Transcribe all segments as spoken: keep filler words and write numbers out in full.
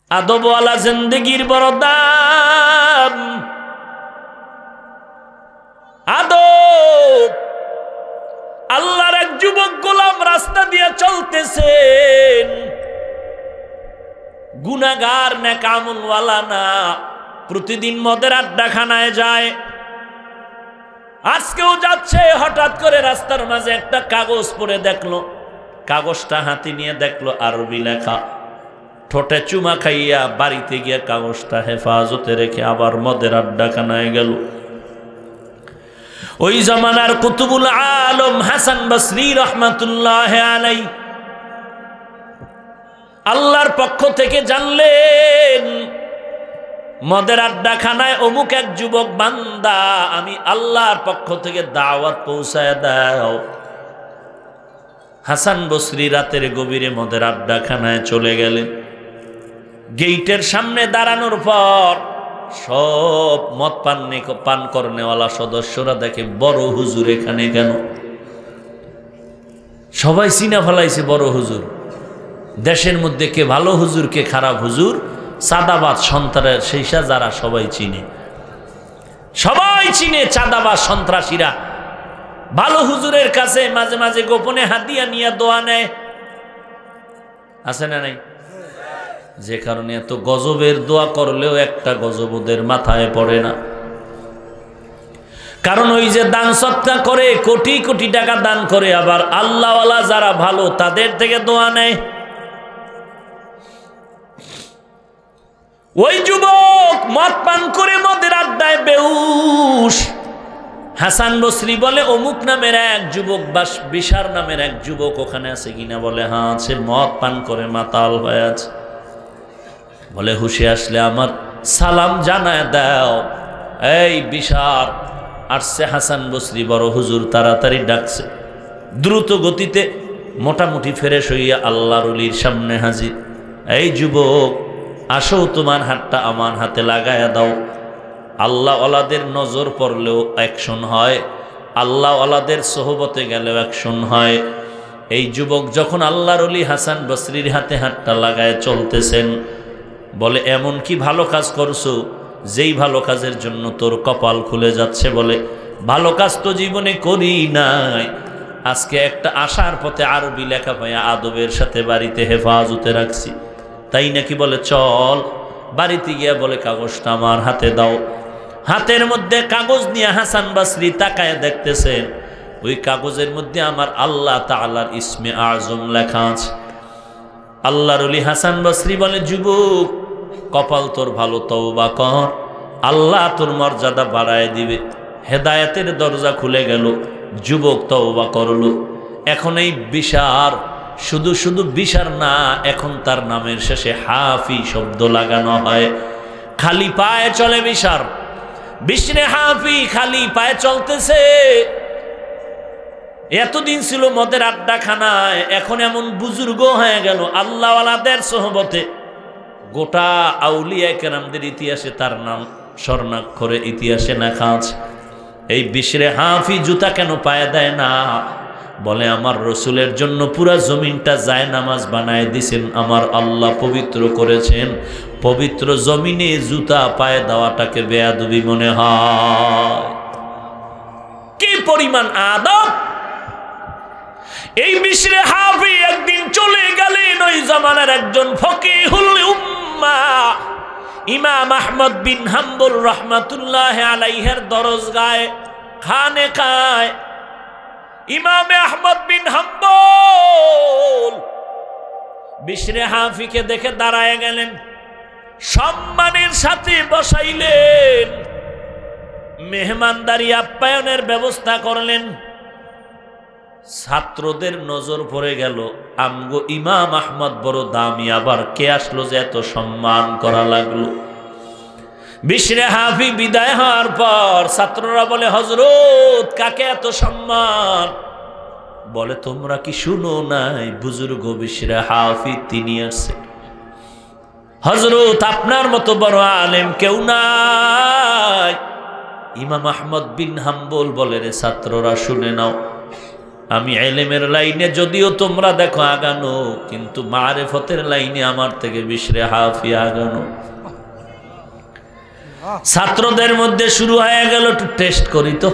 আদবওয়ালা জিন্দেগির বড় দাম। আদব। আল্লাহর এক যুবক গোলাম রাস্তা দিয়ে চলতেছেন, গুনাহগার নেক আমলওয়ালা না, প্রতিদিন মদের আড্ডাখানায় যায়, আজকেও যাচ্ছে। হঠাৎ করে রাস্তার মাঝে একটা কাগজ পড়ে দেখলো, কাগজটা হাতে নিয়ে দেখলো আরবি লেখা। ঠোঁটে চুমা খাইয়া বাড়িতে গিয়ে কাগজটা হেফাজতে রেখে আবার মদের আড্ডাখানায় গেল। ওই জামানার কুতুবুল আলম হাসান বসরি রহমাতুল্লাহ আলাই আল্লাহর পক্ষ থেকে জানলেন, মদের আড্ডাখানায় অমুক এক যুবক বান্দা, আমি আল্লাহর পক্ষ থেকে দাওয়াত পৌঁছায় দাও। হাসান বসরি রাতের গভীরে মদের আড্ডাখানায় চলে গেলেন। গেইটের সামনে দাঁড়ানোর পর সব মদ পান পান করনেওয়ালা সদস্যরা দেখে, বড় হুজুর এখানে কেন? সবাই চিনা ফেলাইছে বড় হুজুর। দেশের মধ্যে কে ভালো হুজুর কে খারাপ হুজুর, চাঁদাবাজ সন্ত্রাস সেইসা যারা সবাই চিনে, সবাই চিনে চাঁদাবাজ সন্ত্রাসীরা ভালো হুজুরের কাছে মাঝে মাঝে গোপনে হাতিয়া নিয়ে দোয়া নেয়, আছে না নাই? যে কারণে এত গজবের দোয়া করলেও একটা গজব ওদের মাথায় পড়ে না। কারণ ওই যে দান সৎকা করে, কোটি কোটি টাকা দান করে, আবার আল্লাহওয়ালা যারা ভালো তাদের থেকে দোয়া নেয়। ওই যুবক মদ পান করে মদের আড্ডায় বেহুশ। হাসান বসরি বলে, অমুক নামের এক যুবক বা বিশার নামের এক যুবক ওখানে আছে কিনা? বলে হ্যাঁ আছে, মদ পান করে মাতাল হয়ে আছে। বলে হুশে আসলে আমার সালাম জানায় দাও। এই বিশার আসছে হাসান বসরি বড় হুজুর তাড়াতাড়ি ডাকছে। দ্রুত গতিতে মোটামুটি ফ্রেশ হইয়া আল্লাহর ওলির সামনে হাজির। এই যুবক আসো, তোমার হাতটা আমার হাতে লাগায়া দাও। আল্লাহ ওয়ালাদের নজর পড়লেও অ্যাকশন হয়, আল্লাহ ওয়ালাদের সোহবতে গেলেও অ্যাকশন হয়। এই যুবক যখন আল্লাহর ওলি হাসান বসরির হাতে হাতটা লাগায় চলতেছেন, বলে এমন কি ভালো কাজ করছো যেই ভালো কাজের জন্য তোর কপাল খুলে যাচ্ছে? বলে ভালো কাজ তো জীবনে করি নাই, আজকে একটা আশার পথে আরবি লেখা পাইয়া আদবের সাথে বাড়িতে হেফাজতে রাখছি। তাই নাকি? বলে চল। বাড়িতে গিয়া বলে কাগজটা আমার হাতে দাও। হাতের মধ্যে কাগজ নিয়ে হাসান বসরি তাকায় দেখতেছেন, ওই কাগজের মধ্যে আমার আল্লাহ তাআলার ইসমে আজম লেখা আছে। আল্লাহর ওলি হাসান বসরি বলে, যুবক কপাল তোর ভালো, তওবা কর, আল্লাহ তোর মর্যাদা বাড়ায় দিবে। হেদায়েতের দরজা খুলে গেল। যুবক তওবা করলো। এখন এই বিশার, শুধু শুধু বিশার না, এখন তার নামের শেষে হাফি শব্দ লাগানো হয়। খালি পায়ে চলে বিশার, বিশরে হাফি খালি পায়ে চলতেছে। এতদিন ছিল মদের আড্ডাখানায়, এখন এমন বুজুর্গ হয়ে গেল আল্লাহওয়ালাদের সোহবতে। গোটা আউলিয়া কেরামদের ইতিহাসে তার নাম স্বর্ণাক্ষরে ইতিহাসে লেখা আছে। এই বিশরে হাফি জুতা কেন পায়ে দেয় না? বলে আমার রসুলের জন্য পুরা জমিনটা যায় নামাজ বানায় দিছেন, আমার আল্লাহ পবিত্র করেছেন। পবিত্র জমিনে জুতা পায়ে দেওয়াটাকে বেয়াদবি মনে হয়। কি পরিমাণ আদব! এই বিশরে হাফি একদিন চলে গেলেন ওই জামানার একজন ফকিহুল উম্মাহ ইমাম আহমদ বিন হাম্বল রহমাতুল্লাহ আলাইহির দরজগায় খানেকায়। ইমাম আহমদ বিন হাম্বল বিশরে হাফিকে দেখে দাঁড়ায় গেলেন, সম্মানের সাথে বসাইলেন, মেহমানদারি আপ্যায়নের ব্যবস্থা করলেন। ছাত্রদের নজর পড়ে গেল, আমগো ইমাম আহমদ বড় দামি, আবার কে আসলো যে এত সম্মান করা লাগলো। বিশরে হাফি বিদায় হওয়ার পর ছাত্ররা বলে, হযরত কাকে এত সম্মান? বলে তোমরা কি শুনো নাই, বুজুর্গ বিশরে হাফি তিনি আছে। হযরত আপনার মতো বড় আলেম কেউ নাই। ইমাম আহমদ বিন হাম্বল বলে, রে ছাত্ররা শুনে নাও, আমি ইলমের লাইনে যদিও তোমরা দেখো আগানো, কিন্তু মারিফতের লাইনে আমার থেকে বিশরে হাফি আগানো। ছাত্রদের মধ্যে শুরু হয়ে গেল, একটু টেস্ট করি তো।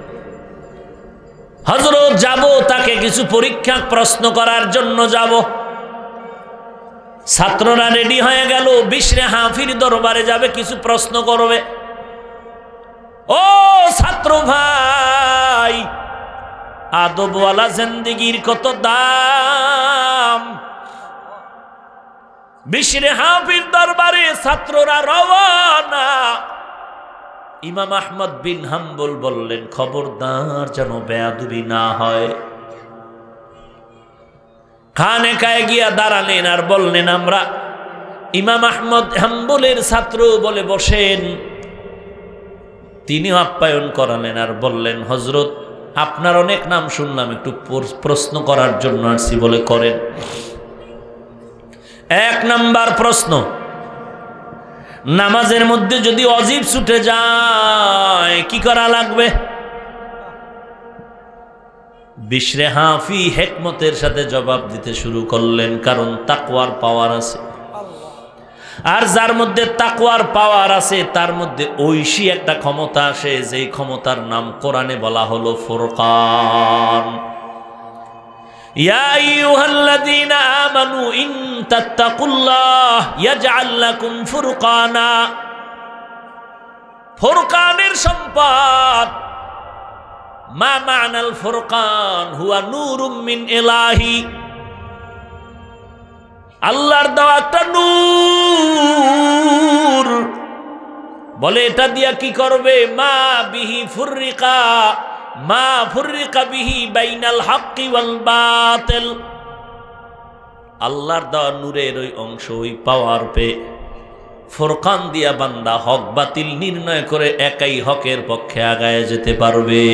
হযরত যাব, তাকে কিছু পরীক্ষা প্রশ্ন করার জন্য যাব। ছাত্ররা রেডি হয়ে গেল, বিশরে হাফির দরবারে যাবে, কিছু প্রশ্ন করবে। ও ছাত্র ভাই, আদবওয়ালা জিন্দেগির কত দাম। বিশরে হাফির দরবারে ছাত্ররা রওয়ানা। ইমাম আহমদ বিন হাম্বল বললেন, খবরদার যেন বেয়াদবি না হয়। খানেকায় গিয়া দাঁড়ালেন আর বললেন, আমরা ইমাম আহমদ হাম্বলের ছাত্র, বলে বসেন। তিনি আপ্যায়ন করালেন আর বললেন, হযরত আপনার অনেক নাম শুনলাম, একটু প্রশ্ন করার জন্য আসছি, বলে করেন। এক নাম্বার প্রশ্ন, নামাজের মধ্যে যদি অজিব ছুটে যায় কি করা লাগবে? বিশরে হাফি হিকমতের সাথে জবাব দিতে শুরু করলেন, কারণ তাকওয়ার পাওয়ার আছে। আর যার মধ্যে তাকওয়ার পাওয়ার আছে তার মধ্যে ঐশী একটা ক্ষমতা আসে, যেই ক্ষমতার নাম কোরআনে বলা হলো ফুরকান। ইয়া আইয়ুহাল্লাযীনা আমানু ইন তাত্তাকুল্লাহ ইয়াজআল লাকুম ফুরকানা। ফুরকানের সম্পদ। মা মা'নাল ফুরকান হুয়া নূরুম মিন ইলাহি। আল্লাহর দেওয়া একটা নূর। বলে এটা দিয়া কি করবে? মা বিহি ফুররিকা মা ফুররিকা বিহি বাইনাল হাক্কি ওয়াল বাতিল। আল্লাহর দেওয়া নূরের ওই অংশ, ওই পাওয়ার পে ফুরকান দিয়া বান্দা হক বাতিল নির্ণয় করে একাই হকের পক্ষে আগায় যেতে পারবে।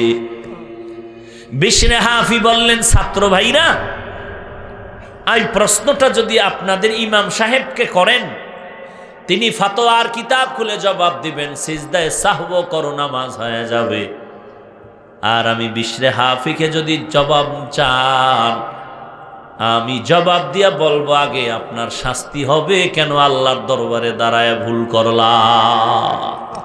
বিশরে হাফি বললেন, ছাত্র ভাইরা, এই প্রশ্নটা যদি আপনাদের ইমাম সাহেবকে করেন, তিনি ফতোয়ার কিতাব খুলে জবাব দিবেন, সিজদায়ে সাহও করো, নামাজ হয়ে যাবে। আর আমি বিশরে হাফিকে যদি জবাব চান, আমি জবাব দিয়া বলবো, আগে আপনার শাস্তি হবে, কেন আল্লাহর দরবারে দাঁড়ায় ভুল করলাম।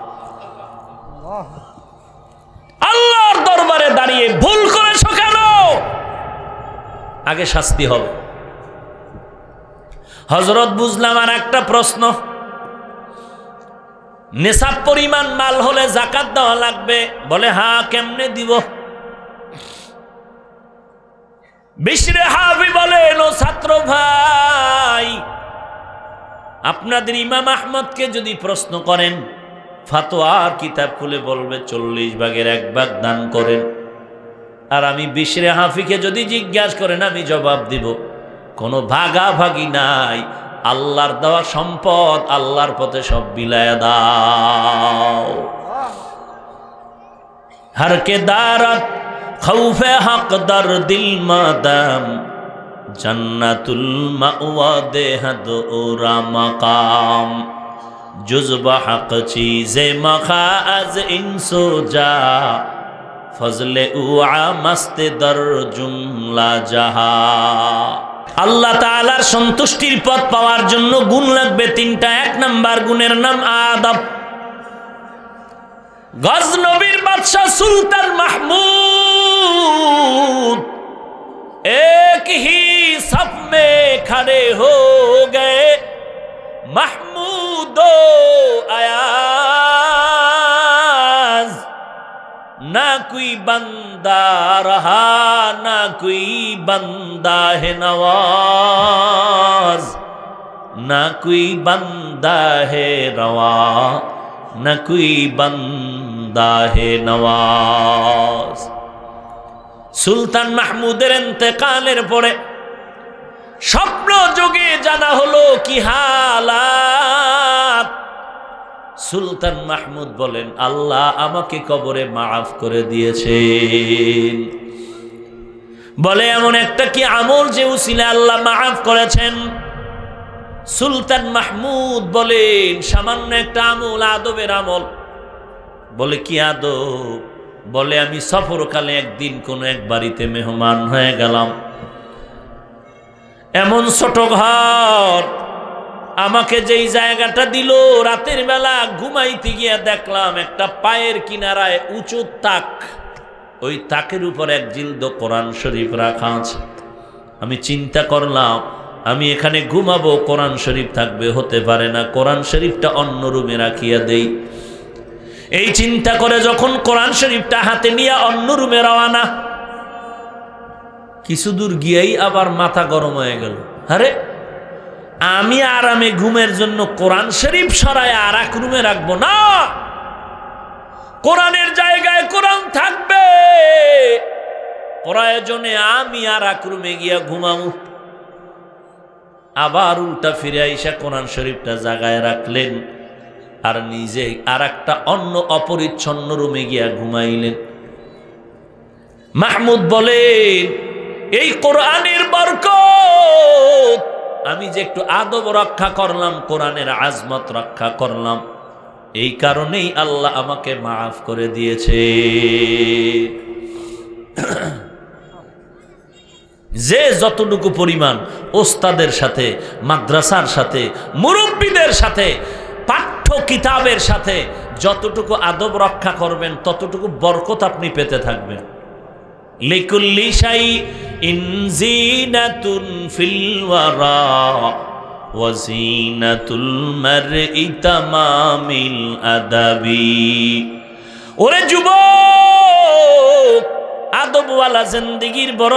আল্লাহর দরবারে দাঁড়িয়ে ভুল করেছো কেন? আগে শাস্তি হবে। হযরত বুঝলাম আর একটা প্রশ্ন, নেশাব পরিমাণ মাল হলে যাকাত দেওয়া লাগবে। বলে হ্যাঁ, কেমনে দিব? বিশরে হাফি বলেন, ও ছাত্র ভাই, আপনাদের ইমাম আহমদকে যদি প্রশ্ন করেন, ফতোয়ার কিতাব খুলে বলবে চল্লিশ ভাগের এক ভাগ দান করেন। আর আমি বিশরে হাফিকে যদি জিজ্ঞাসা করেন, আমি জবাব দিব, কোনো ভাগাভাগি নাই, আল্লাহর দেওয়া সম্পদ আল্লাহর পথে সব বিলায়া দাও। হর কে দারাত খৌফে হক দর দিল মাদাম, জান্নাতুল মাওয়া দেহদ ওরা মাকাম, জুজবা হক চীজে মখা আজ ইনসো যা, ফজলে উআ মস্তে দর জুমলা জাহা। আল্লাহ তাআলার সন্তুষ্টির পথ পাওয়ার জন্য গুণ লাগবে তিনটা। এক নাম্বার গুণের নাম আদব। গজনবীর বাদশাহ সুলতান মাহমুদ एक ही सफ में खड़े हो गए, महमूदो अयाज, ना कोई बंदा रहा ना कोई बंदा है नवाज, ना कोई बंदा है रवा ना कोई बंदा है नवाज। সুলতান মাহমুদের ইন্তেকালের পরে স্বপ্ন যোগে জানা হলো কি হালাত। সুলতান মাহমুদ বলেন, আল্লাহ আমাকে কবরে মাফ করে দিয়েছেন। বলে এমন একটা কি আমল যে উসিলা আল্লাহ মাফ করেছেন? সুলতান মাহমুদ বলেন, সামান্য একটা আমল, আদবের আমল। বলে কি আদব? বলে আমি সফরকালে একদিন কোনো এক বাড়িতে মেহমান হয়ে গেলাম, এমন ছোট ঘর, আমাকে যেই জায়গাটা দিল রাতের বেলা ঘুমাইতে গিয়ে দেখলাম একটা পায়ের কিনারায় উঁচু তাক, ওই তাকের উপর এক জিলদ কোরআন শরীফ রাখা আছে। আমি চিন্তা করলাম আমি এখানে ঘুমাবো, কোরআন শরীফ থাকবে, হতে পারে না, কোরআন শরীফটা অন্য রুমে রাখিয়া দেই। এই চিন্তা করে যখন কোরআন শরীফটা হাতে নিয়ে অন্য রুমে রওয়ানা, কিছু দূর গিয়েই আবার মাথা গরম হয়ে গেল। আরে আমি আরামে ঘুমের জন্য কোরআন শরীফ সরায় আর এক রুমে রাখবো না, কোরআনের জায়গায় কোরআন থাকবে, প্রয়োজনে আমি আর এক রুমে গিয়া ঘুমাবো। আবার উল্টা ফিরে আইসা কোরআন শরীফটা জায়গায় রাখলেন আর নিজে আর একটা অন্য অপরিচ্ছন্ন রুমে গিয়া ঘুমাইলেন। মাহমুদ বলেন এই কোরআনের বরকত, আমি যে একটু আদব রক্ষা করলাম, কোরআনের আজমত রক্ষা করলাম, এই কারণেই আল্লাহ আমাকে মাফ করে দিয়েছে। যে যতটুকু পরিমাণ ওস্তাদের সাথে, মাদ্রাসার সাথে, মুরব্বীদের সাথে, পাঠ্য কিতাবের সাথে যতটুকু আদব রক্ষা করবেন ততটুকু বরকত আপনি পেতে থাকবেন। লিকুল্লি শাইইন জিনাতুন ফিল ওয়ারা ওয়া জিনাতুল মারই তামামিল আদাবি। ওরে যুবক, আদবওয়ালা জিন্দেগির বড়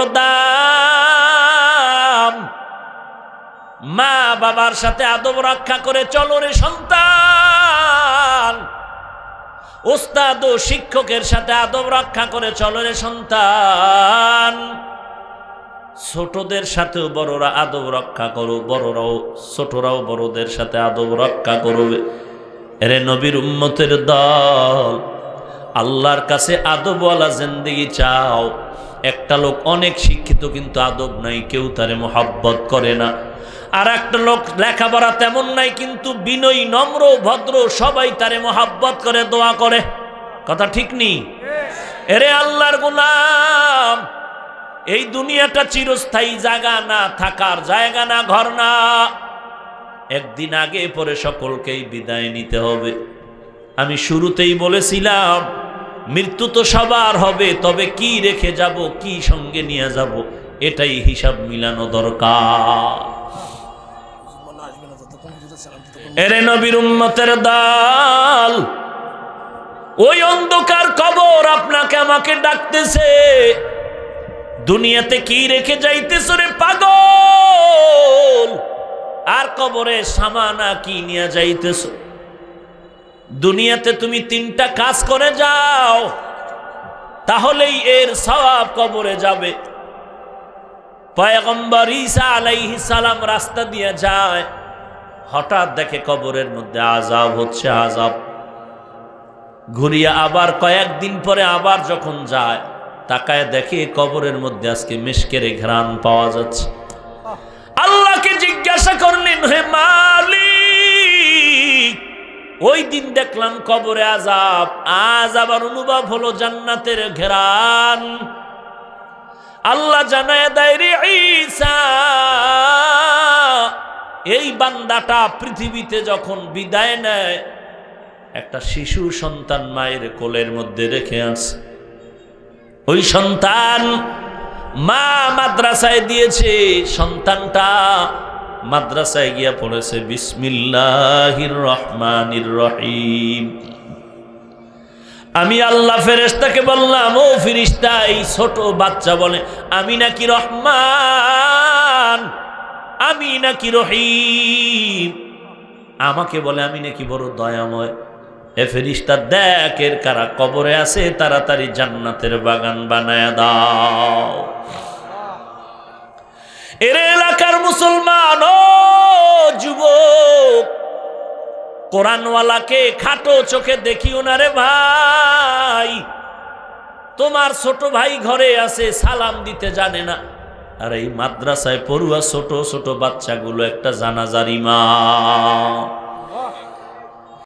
দাম। মা বাবার সাথে আদব রক্ষা করে চলো রে সন্তান, ওস্তাদ ও শিক্ষকের সাথে আদব রক্ষা করে চলো রে সন্তান। ছোটদের সাথেও বড়রা আদব রক্ষা করো, বড়রাও ছোটরাও বড়দের সাথে আদব রক্ষা করবে। এরে নবীর উম্মতের দল, আল্লাহর কাছে আদবওয়ালা জিন্দেগি চাও। একটা লোক অনেক শিক্ষিত কিন্তু আদব নাই, কেউ তারে মোহাব্বত করে না। আর একটা লোক লেখাপড়া তেমন নাই কিন্তু বিনয়ী, নম্র, ভদ্র, সবাই তারে মোহাব্বত করে, দোয়া করে। কথা ঠিক নেই? এরে আল্লাহর গোলাম, এই দুনিয়াটা চিরস্থায়ী জায়গা না, থাকার জায়গা না, ঘর না। একদিন আগে পরে সকলকেই বিদায় নিতে হবে। আমি শুরুতেই বলেছিলাম মৃত্যু তো সবার হবে, তবে কি রেখে যাব, কি সঙ্গে নিয়ে যাব, এটাই হিসাব মিলানো দরকার। এরে নবীর উম্মতের দল, ওই অন্ধকার কবর আপনাকে আমাকে ডাকতেছে। দুনিয়াতে কি রেখে যাইতেছ রে পাগল, আর কবরে সামানা কি নিয়ে যাইতেছ? দুনিয়াতে তুমি তিনটা কাজ করে যাও, তাহলেই এর সওয়াব কবরে যাবে। পয়গম্বর ঈসা আলাইহিস সালাম রাস্তা দিয়ে যায়, হঠাৎ দেখে কবরের মধ্যে আযাব হচ্ছে, আযাব। ঘুরিয়া আবার কয়েকদিন পরে আবার যখন যায়, তাকায় দেখে কবরের মধ্যে আজকে মিশকের ঘ্রাণ পাওয়া যাচ্ছে। আল্লাহকে জিজ্ঞাসা করলেন, হে মালিক, ওই দিন দেখলাম কবরে আযাব, আজ আবার অনুভব হলো জান্নাতের ঘ্রাণ। আল্লাহ জানায় দেয়, রে ঈসা, এই বান্দাটা পৃথিবীতে যখন বিদায় নেয়, একটা শিশু সন্তান মায়ের কোলের মধ্যে রেখে আসে। ওই সন্তান মা মাদ্রাসায় দিয়েছে, সন্তানটা মাদ্রাসায় গিয়া পড়েছে বিসমিল্লাহির রহমানির রহিম। আমি আল্লাহ ফেরেশতাকে বললাম, ও ফেরেশতা, এই ছোট বাচ্চা বলে আমি নাকি রহমান, আমি নাকি রহিম, আমাকে বলে আমি নাকি বড় দয়াময়। এ ফেরেশতা, দেখ এর কারা কবরে আছে, তাড়াতাড়ি জান্নাতের বাগান বানায়া দাও। এর এলাকার মুসলমান ও যুবক, কোরআনওয়ালাকে খাটো চোখে দেখিও না রে ভাই। তোমার ছোট ভাই ঘরে আছে, সালাম দিতে জানে না, আর এই মাদ্রাসায় পড়ুয়া ছোট ছোট বাচ্চাগুলো একটা জানাজার ইমাম।